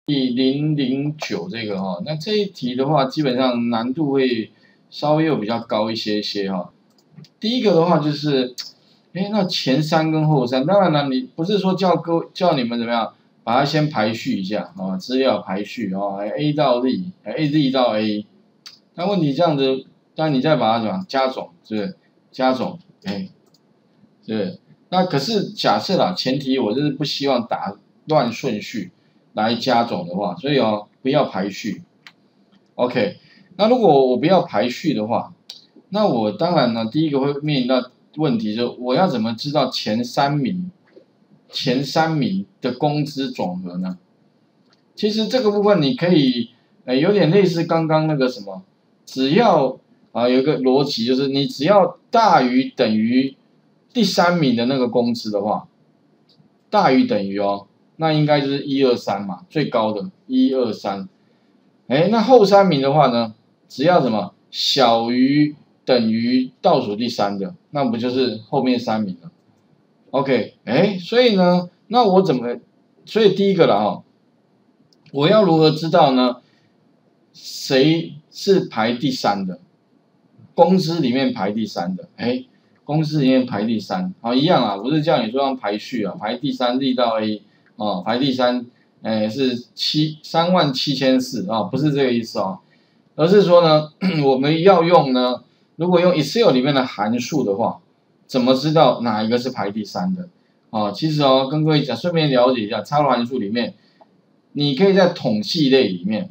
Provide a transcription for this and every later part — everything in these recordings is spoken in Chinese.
009这个哈，那这一题的话，基本上难度会稍微又比较高一些哈。第一个的话就是，那前3跟后3，当然了，你不是说叫你们怎么样，把它先排序一下啊，资料排序啊 ，A 到 Z，Z 到 A， 那问题这样子，当然你再把它怎么样加总，是不是？加总，是不是？那可是假设啦，前提我就是不希望打乱顺序来加总的话，所以不要排序。OK， 那如果我不要排序的话，那我当然呢，第一个会面临到问题就是我要怎么知道前三名的工资总和呢？其实这个部分你可以有点类似刚刚那个什么，只要有一个逻辑就是你只要大于等于第3名的那个工资的话，大于等于那应该就是1、2、3嘛，最高的1、2、3。那后3名的话呢，只要什么小于等于倒数第3的，那不就是后面3名了 ？OK， 所以呢，那我所以第一个了我要如何知道呢？谁是排第3的？公司里面排第3的，公司里面排第3，一样啊，不是叫你说要排序啊，排第3 Z 到 A， 排第3，是37400啊，不是这个意思而是说呢，我们要用呢，如果用 Excel 里面的函数的话，怎么知道哪一个是排第3的？其实跟各位讲，顺便了解一下，插入函数里面，你可以在统计类里面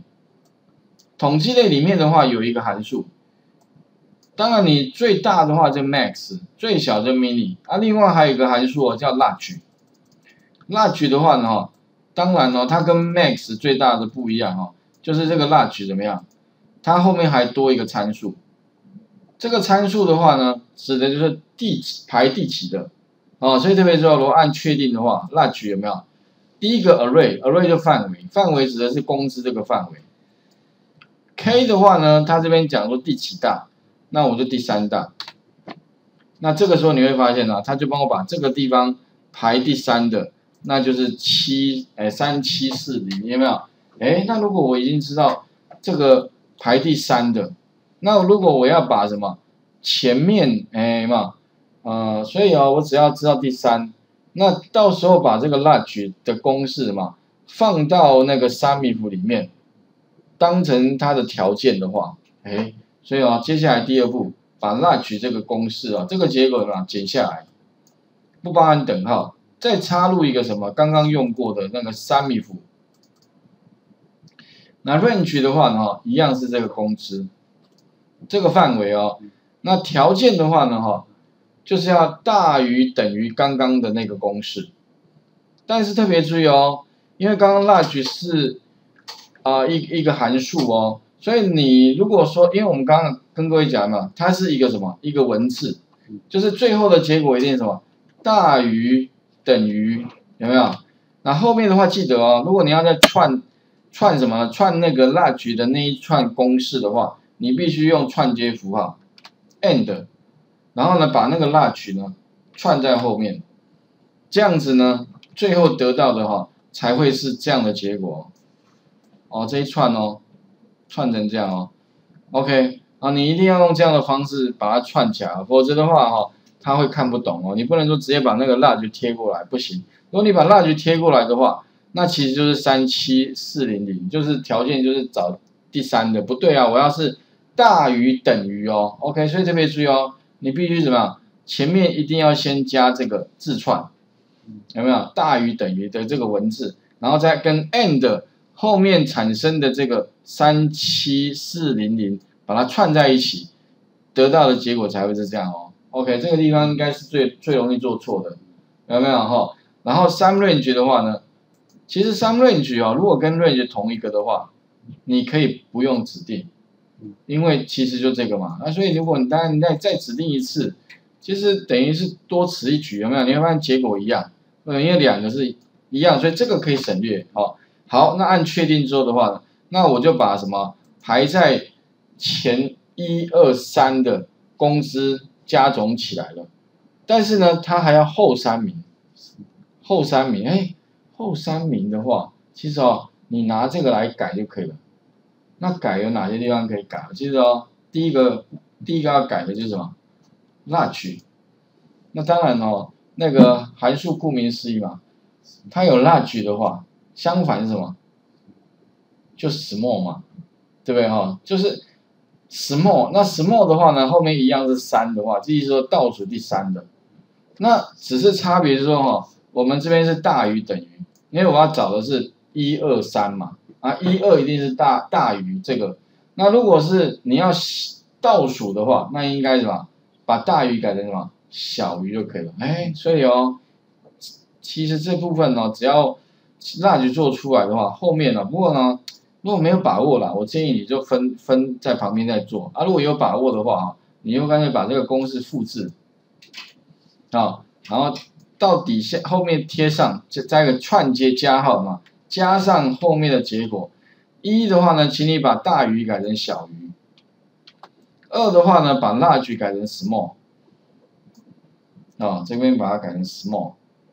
的话有一个函数。当然，你最大的话就 max， 最小就 mini 另外还有一个函数叫 large。large 的话呢当然它跟 max 最大的不一样就是这个 large 怎么样？它后面还多一个参数。这个参数的话呢，指的就是排第几的所以特别重要，如果按确定的话 ，large 有没有？第一个 array 就范围指的是公司这个范围。K 的话呢，它这边讲说第几大。那我就第3大，那这个时候你会发现它就帮我把这个地方排第3的，那就是3740，有没有？那如果我已经知道这个排第3的，那如果我要把什么前面所以我只要知道第3，那到时候把这个 large 的公式放到那个 SUMIF 里面，当成它的条件的话，所以接下来第2步，把 large 这个公式这个结果剪下来，不包含等号，再插入一个什么刚刚用过的那个 SUMIF。那 range 的话呢，一样是这个工资，这个范围那条件的话呢就是要大于等于刚刚的那个公式，但是特别注意因为刚刚 large 是一个函数所以你如果说，因为我们刚刚跟各位讲了，它是一个什么？一个文字，就是最后的结果一定是什么？大于等于，有没有？那后面的话记得如果你要再串什么？串那个 large 的那一串公式的话，你必须用串接符号 and， 然后呢把那个 large 呢串在后面，这样子呢最后得到的才会是这样的结果这一串串成这样OK 你一定要用这样的方式把它串起来，否则的话他会看不懂你不能说直接把那个 large 贴过来，不行。如果你把 large 贴过来的话，那其实就是37400，就是条件就是找第3的，不对我要是大于等于OK， 所以特别注意你必须怎么样？前面一定要先加这个字串，有没有？大于等于的这个文字，然后再跟 and 后面产生的这个37400把它串在一起，得到的结果才会是这样OK， 这个地方应该是最容易做错的，有没有然后 sum range 的话呢，其实 sum range 如果跟 range 同一个的话，你可以不用指定，因为其实就这个嘛。所以如果你当然你再指定一次，其实等于是多此一举，有没有？你会发现结果一样，因为2个是一样，所以这个可以省略好，那按确定之后的话呢，那我就把什么排在前1、2、3的工资加总起来了，但是呢，它还要后3名。后3名的话，其实你拿这个来改就可以了。那改有哪些地方可以改？记得哦，第一个要改的就是什么？large。那当然哦，那个函数顾名思义嘛，它有 large 的话，相反是什么？就 small 嘛，对不对哈？就是 small， 那 small 的话呢，后面一样是3的话，意思说倒数第3的。那只是差别是说哈，我们这边是大于等于，因为我要找的是1、2、3嘛，啊1、2一定是大于这个。那如果是你要倒数的话，那应该什么？把大于改成什么？小于就可以了。哎，所以哦，其实这部分呢，只要large做出来的话，后面呢，不过呢，如果没有把握啦，我建议你就分在旁边再做啊。如果有把握的话啊，你就干脆把这个公式复制啊，然后到底下后面贴上，加一个串接加号嘛，加上后面的结果。1的话呢，请你把大于改成小于；2的话呢，把 large 改成 small。啊，这边把它改成 small。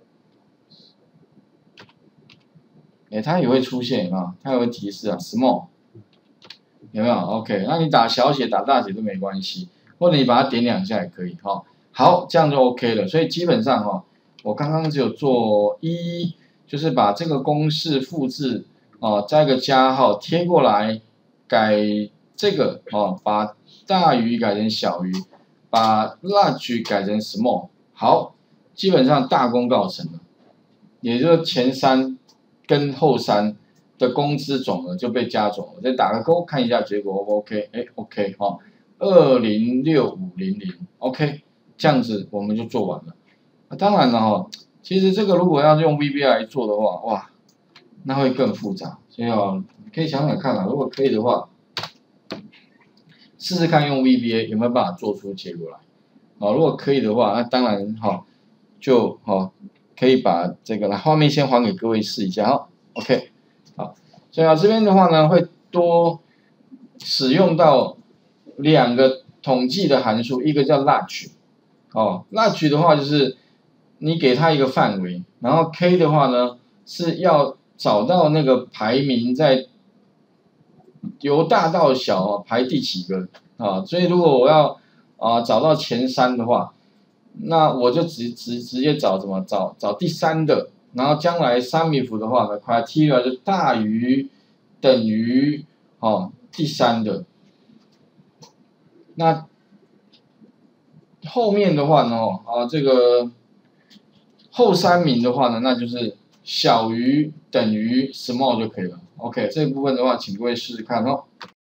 哎，它也会出现啊，它也会提示啊 ，small， 有没有 ？OK， 那你打小写、打大写都没关系，或者你把它点2下也可以哈。好，这样就 OK 了。所以基本上哈，我刚刚只有做就是把这个公式复制啊，加一个加号贴过来，改这个哦，把大于改成小于，把 large 改成 small。好，基本上大功告成了，也就是前3跟后3的工资总额就被加总了。再打个勾看一下结果 O 不 OK？ 哎 OK 哈，206500 OK， 这样子我们就做完了。当然了哈，其实这个如果要用 VBA 来做的话，哇，那会更复杂。所以哦，可以想想看啊，如果可以的话，试试看用 VBA 有没有办法做出结果来。如果可以的话，那当然好，就好可以把这个来画面先还给各位试一下哈。OK， 好，所以这边的话呢，会多使用到2个统计的函数，一个叫 large，large 的话就是你给它一个范围，然后 k 的话呢是要找到那个排名在由大到小排第几个啊，所以如果我要找到前3的话，那我就直接找什么？找第3的，然后将来SUMIF的话呢 ，criteria 就大于等于第3的。那后面的话呢，这个后3名的话呢，那就是小于等于 small 就可以了。OK， 这部分的话，请各位试试看哦。